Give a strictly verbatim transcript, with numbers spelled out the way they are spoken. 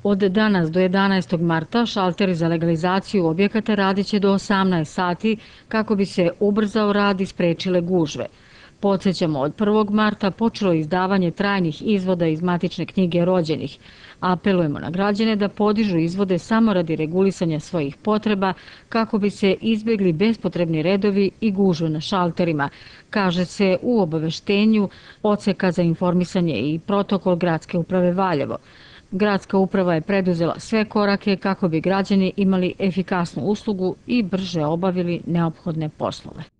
Od danas do jedanaestog marta šalteri za legalizaciju objekata radit će do osamnaest sati kako bi se ubrzao rad i sprečile gužve. Podsjećamo, od prvog marta počelo je izdavanje trajnih izvoda iz matične knjige rođenih. Apelujemo na građane da podižu izvode samo radi regulisanja svojih potreba kako bi se izbjegli bespotrebni redovi i gužve na šalterima, kaže se u obaveštenju Odseka za informisanje i protokol Gradske uprave Valjevo. Gradska uprava je preduzela sve korake kako bi građani imali efikasnu uslugu i brže obavili neophodne poslove.